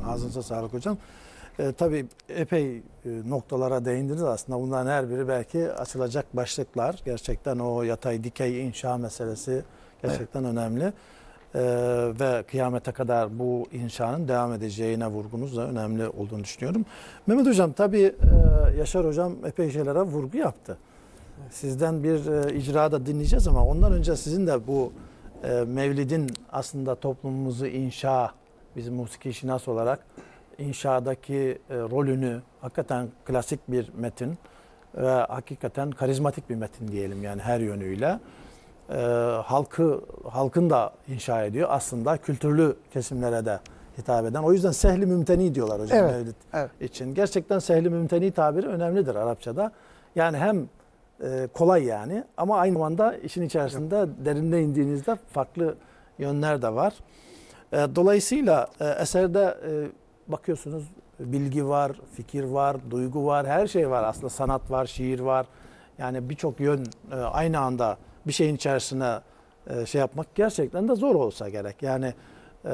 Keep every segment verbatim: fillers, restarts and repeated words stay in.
Ağzınıza sağlık hocam. E, tabii epey e, noktalara değindiniz aslında. Bunların her biri belki açılacak başlıklar. Gerçekten o yatay dikey inşa meselesi gerçekten evet. önemli. E, ve kıyamete kadar bu inşanın devam edeceğine vurgunuz da önemli olduğunu düşünüyorum. Mehmet hocam tabii e, Yaşar hocam epey şeylere vurgu yaptı. Sizden bir e, icra da dinleyeceğiz ama ondan önce sizin de bu e, Mevlid'in aslında toplumumuzu inşa, bizim musiki şinas olarak inşadaki e, rolünü, hakikaten klasik bir metin ve hakikaten karizmatik bir metin diyelim yani her yönüyle. E, halkı halkın da inşa ediyor. Aslında kültürlü kesimlere de hitap eden. O yüzden sehli mümteni diyorlar hocam evet, Mevlid evet. için. Gerçekten sehli mümteni tabiri önemlidir Arapçada. Yani hem e, kolay yani ama aynı zamanda işin içerisinde evet. derine indiğinizde farklı yönler de var. E, dolayısıyla e, eserde e, bakıyorsunuz bilgi var, fikir var, duygu var, her şey var. Aslında sanat var, şiir var. Yani birçok yön e, aynı anda bir şeyin içerisine e, şey yapmak gerçekten de zor olsa gerek. Yani e,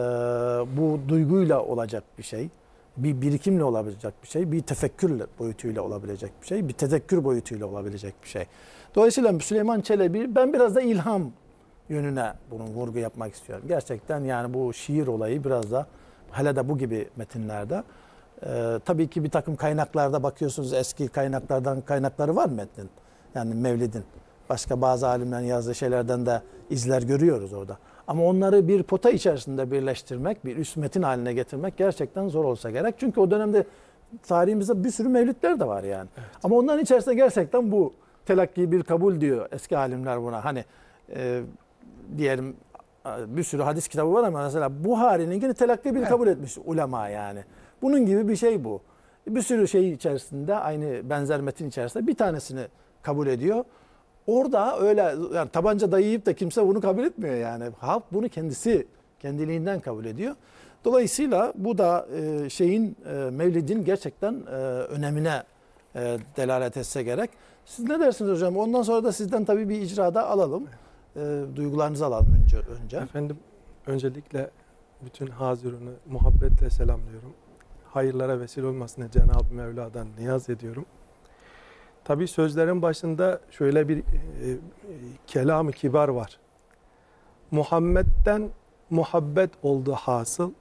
bu duyguyla olacak bir şey, bir birikimle olabilecek bir şey, bir tefekkür boyutuyla olabilecek bir şey, bir tezekkür boyutuyla olabilecek bir şey. Dolayısıyla Süleyman Çelebi, ben biraz da ilham yönüne bunun vurgu yapmak istiyorum. Gerçekten yani bu şiir olayı biraz da hele de bu gibi metinlerde e, tabii ki bir takım kaynaklarda bakıyorsunuz, eski kaynaklardan kaynakları var metnin. Yani Mevlid'in. Başka bazı alimlerin yazdığı şeylerden de izler görüyoruz orada. Ama onları bir pota içerisinde birleştirmek, bir üst metin haline getirmek gerçekten zor olsa gerek. Çünkü o dönemde tarihimizde bir sürü mevlütler de var yani. Evet. Ama onların içerisinde gerçekten bu telakki bir kabul diyor eski alimler buna. Hani e, diyelim bir sürü hadis kitabı var ama mesela Buhari'nin telakki bir kabul etmiş ulema yani. Bunun gibi bir şey bu. Bir sürü şey içerisinde aynı benzer metin içerisinde bir tanesini kabul ediyor. Orada öyle yani tabanca dayayıp da kimse bunu kabul etmiyor yani. Halk bunu kendisi kendiliğinden kabul ediyor. Dolayısıyla bu da e, şeyin e, Mevlid'in gerçekten e, önemine e, delalet etse gerek. Siz ne dersiniz hocam? Ondan sonra da sizden tabii bir icrada alalım. E, duygularınızı alalım önce. önce. Efendim öncelikle bütün hazirunu muhabbetle selamlıyorum. Hayırlara vesile olmasına Cenab-ı Mevla'dan niyaz ediyorum. Tabii sözlerin başında şöyle bir e, e, kelam-ı kibar var. Muhammed'den muhabbet oldu hasıl.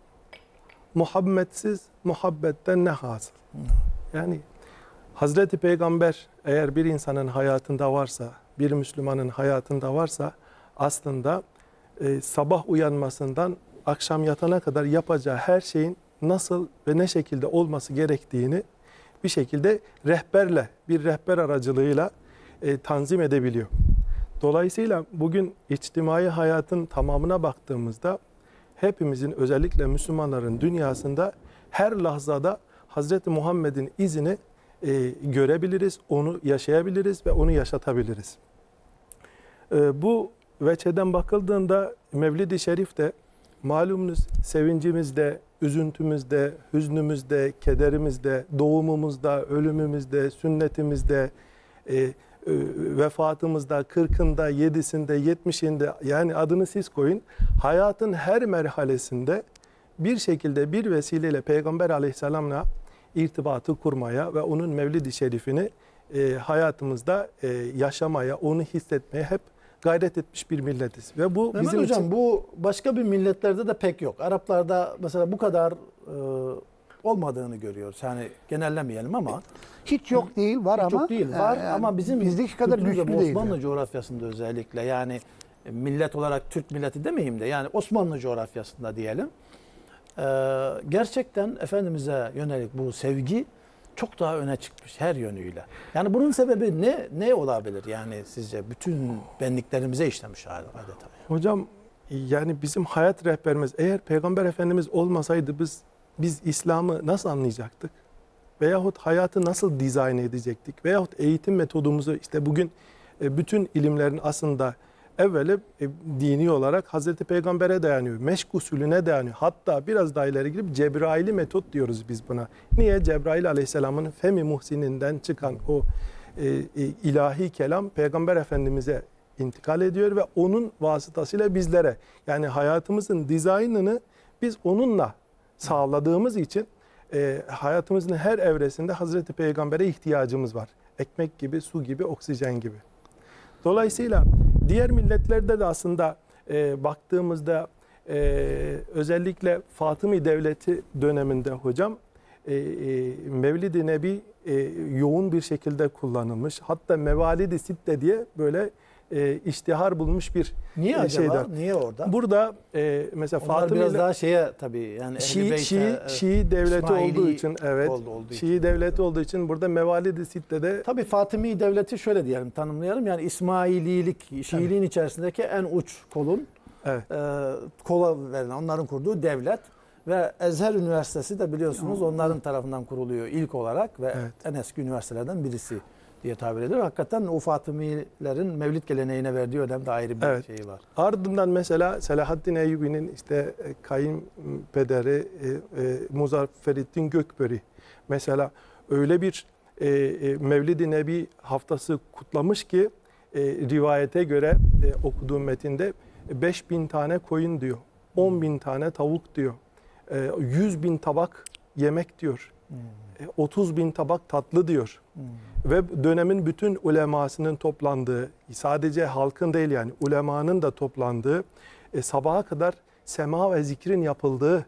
Muhammedsiz muhabbetten ne hasıl? Yani Hazreti Peygamber eğer bir insanın hayatında varsa, bir Müslümanın hayatında varsa aslında e, sabah uyanmasından akşam yatana kadar yapacağı her şeyin nasıl ve ne şekilde olması gerektiğini bir şekilde rehberle, bir rehber aracılığıyla e, tanzim edebiliyor. Dolayısıyla bugün içtimai hayatın tamamına baktığımızda hepimizin özellikle Müslümanların dünyasında her lahzada Hazreti Muhammed'in izini e, görebiliriz, onu yaşayabiliriz ve onu yaşatabiliriz. E, bu veçeden bakıldığında Mevlid-i Şerif de malumunuz sevincimizde, üzüntümüzde, hüznümüzde, kederimizde, doğumumuzda, ölümümüzde, sünnetimizde, e, e, vefatımızda, kırkında, yedisinde, yetmişinde yani adını siz koyun. Hayatın her merhalesinde bir şekilde bir vesileyle Peygamber Aleyhisselam'la irtibatı kurmaya ve onun Mevlid-i Şerifini e, hayatımızda e, yaşamaya, onu hissetmeye hep gayret etmiş bir milletiz. Ve bu Mehmet bizim hocam için... bu başka bir milletlerde de pek yok. Araplarda mesela bu kadar e, olmadığını görüyoruz. Yani genellemeyelim ama hiç yok değil var hiç ama yok değil var yani ama bizim bizdeki kadar güçlü değil. Osmanlı yani. coğrafyasında özellikle yani millet olarak Türk milleti demeyeyim de yani Osmanlı coğrafyasında diyelim. E, gerçekten Efendimiz'e yönelik bu sevgi çok daha öne çıkmış her yönüyle. Yani bunun sebebi ne ne olabilir yani sizce bütün benliklerimize işlemiş adeta? Hocam yani bizim hayat rehberimiz eğer Peygamber Efendimiz olmasaydı biz biz İslam'ı nasıl anlayacaktık? Veyahut hayatı nasıl dizayn edecektik? Veyahut eğitim metodumuzu işte bugün bütün ilimlerin aslında evveli e, dini olarak Hazreti Peygamber'e dayanıyor. Meşk usulüne dayanıyor. Hatta biraz daha ileri gidip Cebrail'i metot diyoruz biz buna. Niye? Cebrail Aleyhisselam'ın Femi Muhsin'inden çıkan o e, e, ilahi kelam Peygamber Efendimiz'e intikal ediyor ve onun vasıtasıyla bizlere yani hayatımızın dizaynını biz onunla sağladığımız için e, hayatımızın her evresinde Hazreti Peygamber'e ihtiyacımız var. Ekmek gibi, su gibi, oksijen gibi. Dolayısıyla diğer milletlerde de aslında e, baktığımızda e, özellikle Fatımi Devleti döneminde hocam e, e, Mevlid-i Nebi e, yoğun bir şekilde kullanılmış. Hatta Mevalid-i Sitte diye böyle e, iştihar bulmuş bir Niye e, acaba? şeyden. Niye orada? Burada e, mesela Onlar Fatımi biraz ile daha şeye tabii yani Ehl-i Şii, Beyt'e, Şii, evet, Şii devleti İsmaili olduğu için evet. oldu- olduğu için. Şii devleti olduğu için burada Mevalid-i Sitte'de Tabii Fatımi devleti şöyle diyelim, tanımlayalım. Yani İsmaililik, Şiiliğin içerisindeki en uç kolun evet. e, kola verilen, onların kurduğu devlet ve Ezher Üniversitesi de biliyorsunuz onların tarafından kuruluyor ilk olarak ve Evet. en eski üniversitelerden birisi diye tabir edilir. Hakikaten o Fatımilerin Mevlid geleneğine verdiği önemde ayrı bir Evet. şeyi var. Ardından mesela Selahaddin Eyyubi'nin işte e, kayınpederi e, e, Muzaffereddin Gökbörü mesela öyle bir e, e, Mevlid-i Nebi haftası kutlamış ki e, rivayete göre e, okuduğum metinde beş bin tane koyun diyor, on bin tane tavuk diyor, e, yüz bin tabak yemek diyor, Hmm. e, otuz bin tabak tatlı diyor. Hmm. Ve dönemin bütün ulemasının toplandığı, sadece halkın değil yani ulemanın da toplandığı, e, sabaha kadar sema ve zikrin yapıldığı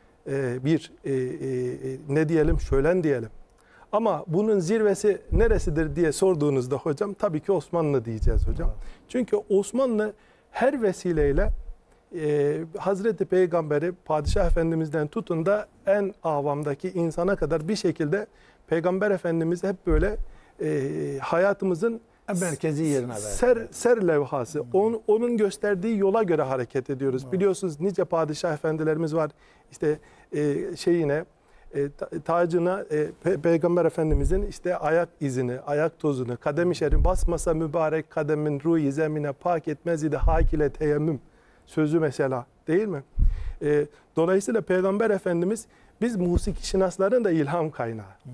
e, bir e, e, ne diyelim, şölen diyelim. Ama bunun zirvesi neresidir diye sorduğunuzda hocam tabii ki Osmanlı diyeceğiz hocam. Evet. Çünkü Osmanlı her vesileyle e, Hazreti Peygamber'i Padişah Efendimiz'den tutun da en avamdaki insana kadar bir şekilde Peygamber Efendimiz hep böyle e, hayatımızın En merkezi yerine verdi. ser, ser levhası. Hmm. Onun, onun gösterdiği yola göre hareket ediyoruz. Evet. Biliyorsunuz nice padişah efendilerimiz var. İşte e, şeyine, e, ta- tacına e, Pe- Peygamber Efendimizin işte ayak izini, ayak tozunu, kadem-i şerif basmasa mübarek kademin ruhi zemine pak etmez idi hak ile teyemmüm sözü mesela değil mi? E, dolayısıyla Peygamber Efendimiz biz musiki şinasların da ilham kaynağı. Hmm.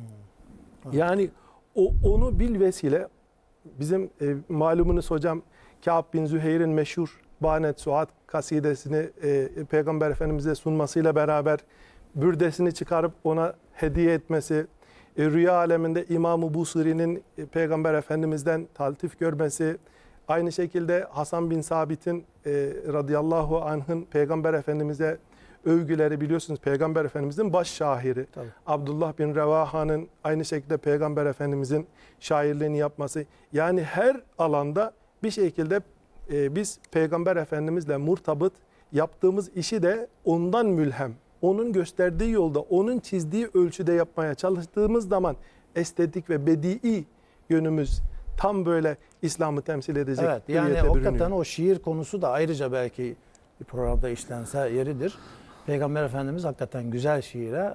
Yani o, onu bil vesile bizim e, malumunuz hocam Kâb bin Züheyr'in meşhur Banet Suat kasidesini e, Peygamber Efendimiz'e sunmasıyla beraber bürdesini çıkarıp ona hediye etmesi, e, rüya aleminde İmam-ı Busiri'nin e, Peygamber Efendimiz'den taltif görmesi, aynı şekilde Hasan bin Sabit'in e, radıyallahu anh'ın Peygamber Efendimiz'e övgüleri biliyorsunuz Peygamber Efendimiz'in baş şairi. Tabii. Abdullah bin Revaha'nın aynı şekilde Peygamber Efendimiz'in şairliğini yapması. Yani her alanda bir şekilde e, biz Peygamber Efendimiz'le murtabıt yaptığımız işi de ondan mülhem. Onun gösterdiği yolda, onun çizdiği ölçüde yapmaya çalıştığımız zaman estetik ve bedii yönümüz tam böyle İslam'ı temsil edecek. Evet, yani hüviyete hakikaten bürünüyor. o şiir konusu da ayrıca belki bir programda işlense yeridir. Peygamber Efendimiz hakikaten güzel şiire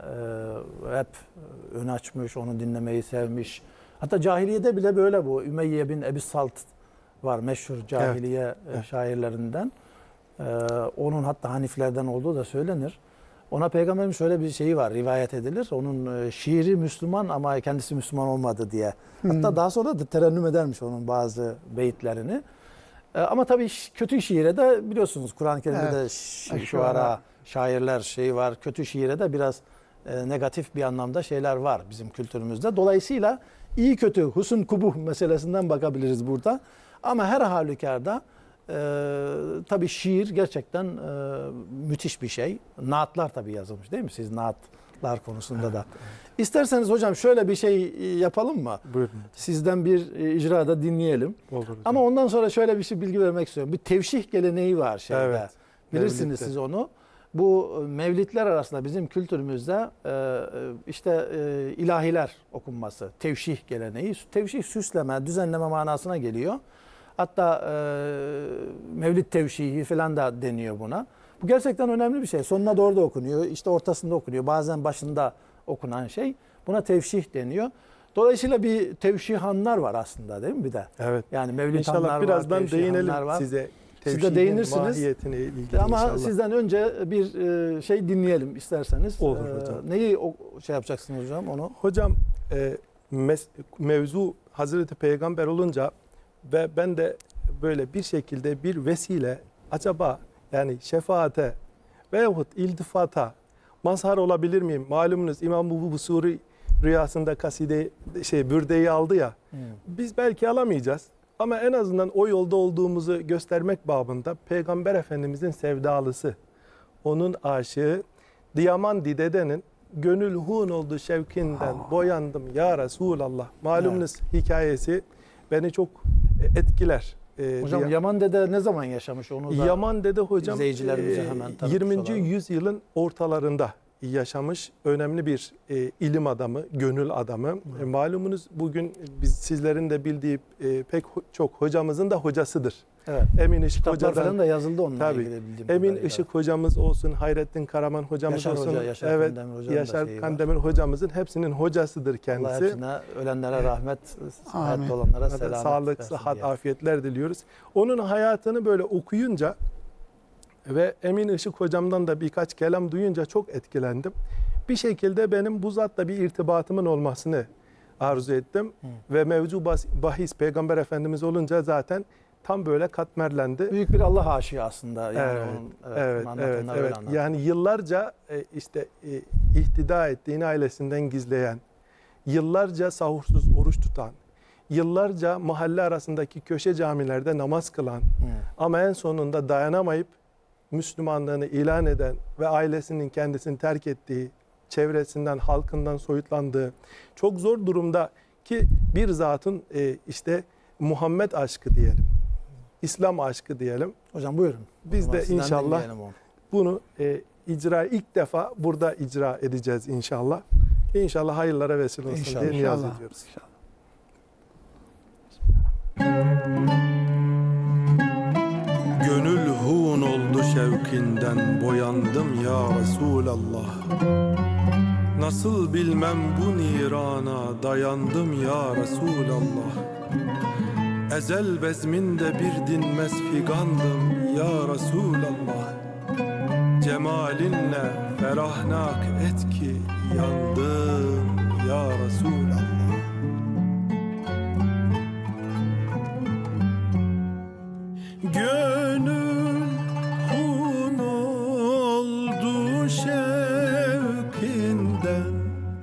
e, hep ön açmış, onu dinlemeyi sevmiş. Hatta cahiliyede bile böyle bu. Ümeyye bin Ebi Salt var meşhur cahiliye Evet, evet. şairlerinden. E, onun hatta Haniflerden olduğu da söylenir. Ona Peygamberimiz şöyle bir şeyi var, rivayet edilir. Onun e, şiiri Müslüman ama kendisi Müslüman olmadı diye. Hatta Hmm. daha sonra da terennüm edermiş onun bazı beyitlerini. E, ama tabii şi- kötü şiire de biliyorsunuz Kur'an-ı Kerim'de Evet. de şi- Şuara. şuara, şairler şeyi var. Kötü şiire de biraz e, negatif bir anlamda şeyler var bizim kültürümüzde. Dolayısıyla iyi kötü, husun kubuh meselesinden bakabiliriz burada. Ama her halükarda e, tabii şiir gerçekten e, müthiş bir şey. Naatlar tabii yazılmış değil mi? Siz naatlar konusunda da. İsterseniz hocam şöyle bir şey e, yapalım mı? Buyurun. Sizden bir e, icrada dinleyelim. Olur hocam. Ama ondan sonra şöyle bir şey bilgi vermek istiyorum. Bir tevşih geleneği var şeyde. Evet. Bilirsiniz Mevlid'de. siz onu. Bu e, mevlidler arasında bizim kültürümüzde e, e, işte e, ilahiler okunması, tevşih geleneği. Tevşih süsleme, düzenleme manasına geliyor. Hatta e, mevlid tevşihi falan da deniyor buna. Bu gerçekten önemli bir şey. Sonuna doğru da okunuyor, işte ortasında okunuyor, bazen başında okunan şey. Buna tevşih deniyor. Dolayısıyla bir tevşihanlar var aslında değil mi bir de? Evet. Yani mevlid İnşallah hanlar birazdan var, tevşihanlar değinelim var. size. Siz de Tevşihin değinirsiniz. mahiyetine ilgili Ama inşallah. sizden önce bir e, şey dinleyelim isterseniz. Olur Ee, hocam. Neyi o, şey yapacaksınız hocam onu? Hocam e, mes- mevzu Hazreti Peygamber olunca ve ben de böyle bir şekilde bir vesile acaba yani şefaate veyahut iltifata mazhar olabilir miyim? Malumunuz İmam Ebu Busuri rüyasında kaside şey bürdeyi aldı ya. Hmm. Biz belki alamayacağız ama en azından o yolda olduğumuzu göstermek babında Peygamber Efendimizin sevdalısı, onun aşığı Diyamandi dedenin gönül hun oldu şevkinden boyandım ya Resulallah. Malumunuz hikayesi beni çok etkiler. Ee, Hocam Diya- Yaman Dede ne zaman yaşamış onu da Yaman Dede hocam izleyicilerimize e, hemen tanıtmış yirminci olalım. yüzyılın ortalarında yaşamış önemli bir e, ilim adamı, gönül adamı. E, malumunuz bugün biz sizlerin de bildiği e, pek ho- çok hocamızın da hocasıdır. Evet. Emin Işık Kitaplar Hoca'dan, falan da yazıldı onunla tabii, ilgili bildiğim Emin kadarıyla. Işık hocamız olsun, Hayrettin Karaman hocamız Yaşar olsun. Hoca, Yaşar evet, Kandemir Hoca'nın da Yaşar şeyi var. Kandemir hocamızın hepsinin hocasıdır Allah kendisi. hepsine, ölenlere rahmet, Amin. hayatta olanlara Hadi selamet sağlık, versin sıhhat, diye. afiyetler diliyoruz. Onun hayatını böyle okuyunca ve Emin Işık hocamdan da birkaç kelam duyunca çok etkilendim. Bir şekilde benim bu zatla bir irtibatımın olmasını arzu ettim. Hı. Ve mevzu bas- bahis Peygamber Efendimiz olunca zaten tam böyle katmerlendi. Büyük bir Allah aşığı aslında. Yani Evet, onun, evet, evet, anlatanlar öyle evet. anlatıyor. Yani yıllarca e, işte e, ihtida ettiğini ailesinden gizleyen, yıllarca sahursuz oruç tutan, yıllarca mahalle arasındaki köşe camilerde namaz kılan, Hı. ama en sonunda dayanamayıp Müslümanlığını ilan eden ve ailesinin kendisini terk ettiği, çevresinden, halkından soyutlandığı, çok zor durumda ki bir zatın e, işte Muhammed aşkı diyelim, İslam aşkı diyelim. Hocam buyurun. Biz O zaman de sizden inşallah dinleyelim onu. bunu e, icra ilk defa burada icra edeceğiz inşallah. İnşallah hayırlara vesile olsun İnşallah. diye niyaz İnşallah. ediyoruz. Gönül hun oldu şevkinden boyandım ya Resulallah. Nasıl bilmem bu nirana dayandım ya Resulallah. Ezel bezminde bir dinmez figandım ya Resulallah. Cemalinle ferahnak et ki yandım ya Resulallah. Gönül hun oldu şevkinden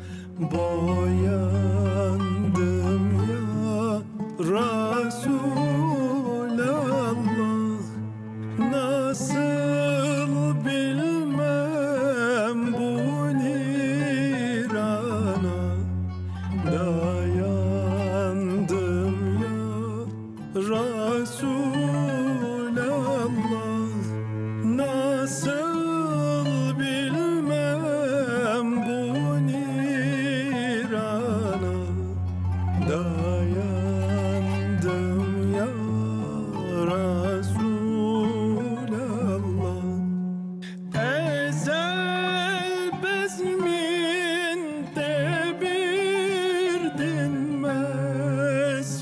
boyandım ya Resulallah. Nasıl bilmem bu nirana dayandım ya Resulallah. Nasıl bilmem bu nirana dayandım ya Resulallah. Ezel bezminde bir dinmez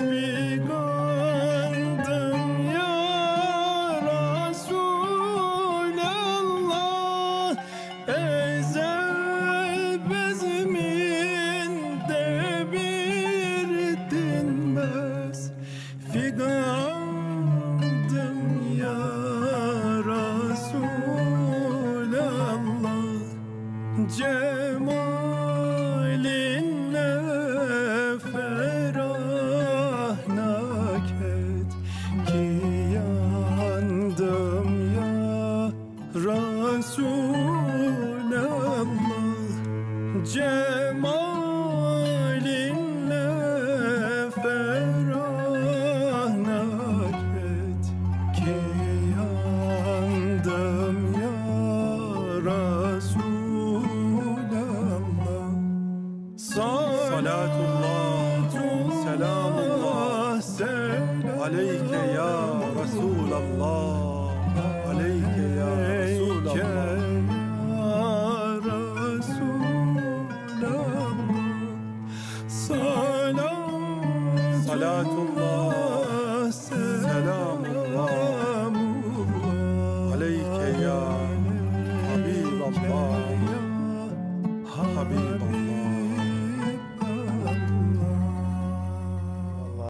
figandım ya Resulallah. Ezel bezminde bir dinmez figandım ya Resulallah. Cemalinle ferahnak et ki yandım ya Resulallah. Cemalinle ferahnak et ki yandım ya Resulallah. Salatullah, selamullah aleyke ya Resulallah.